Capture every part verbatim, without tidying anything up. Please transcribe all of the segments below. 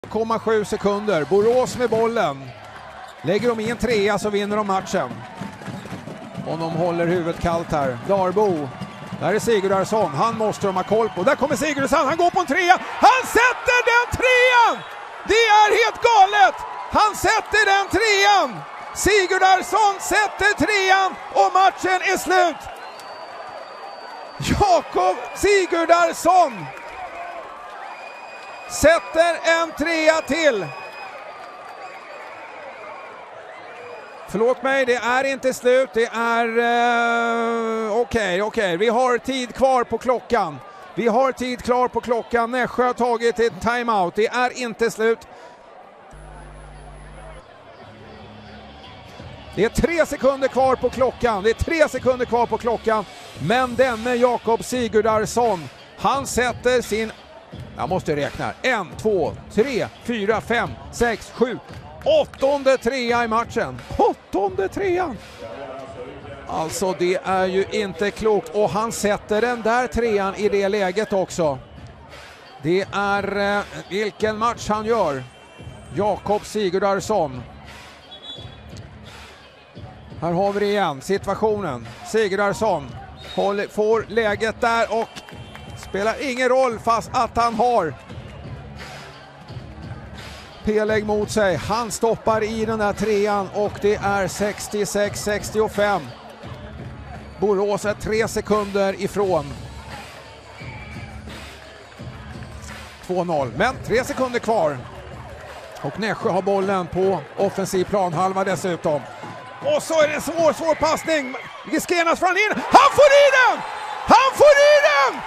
komma sju sekunder. Borås med bollen. Lägger de i en trea så vinner de matchen. Och de håller huvudet kallt här. Darbo. Där är Sigurdarsson. Han måste de ha koll på. Där kommer Sigurdarsson. Han går på en trea. Han sätter den trean! Det är helt galet! Han sätter den trean! Sigurdarsson sätter trean och matchen är slut! Jakob Sigurdarsson sätter en trea till. Förlåt mig, det är inte slut. Det är uh, okej, okay, okej. Okay. Vi har tid kvar på klockan. Vi har tid klar på klockan. Nässjö har tagit ett timeout. Det är inte slut. Det är tre sekunder kvar på klockan. Det är tre sekunder kvar på klockan. Men denne Jakob Sigurdarsson, han sätter sin... Jag måste räkna. En, två, tre, fyra, fem, sex, sju. Åttonde trea i matchen. Åttonde trean. Alltså det är ju inte klokt. Och han sätter den där trean i det läget också. Det är eh, vilken match han gör. Jakob Sigurdarsson. Här har vi det igen. Situationen. Sigurdarsson håller, får läget där och spelar ingen roll fast att han har P-lägg mot sig. Han stoppar i den där trean och det är sextiosex sextiofem. Borås är tre sekunder ifrån två noll. Men tre sekunder kvar. Och Nässjö har bollen på offensiv planhalva dessutom. Och så är det en svår, svår passning. Griskenas fram in. Han får i den! Han får i den!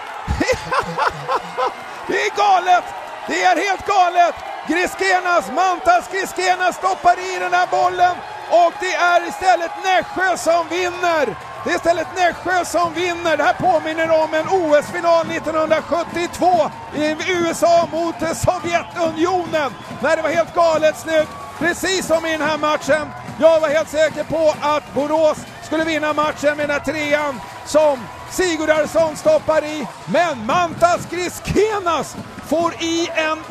Det är galet! Det är helt galet! Griskenas, Mantas Griskenas stoppar i den här bollen. Och det är istället Nässjö som vinner. Det är istället Nässjö som vinner. Det här påminner om en O S-final nittonhundrasjuttiotvå i U S A mot Sovjetunionen. När det var helt galet slut. Precis som i den här matchen. Jag var helt säker på att Borås skulle vinna matchen med den här trean som Sigurdarsson stoppar i. Men Mantas Griskenas får i en